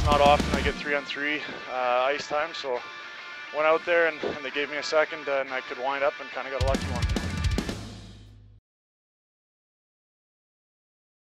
not often I get 3-on-3 ice time, so went out there and they gave me a second and I could wind up and kind of got a lucky one.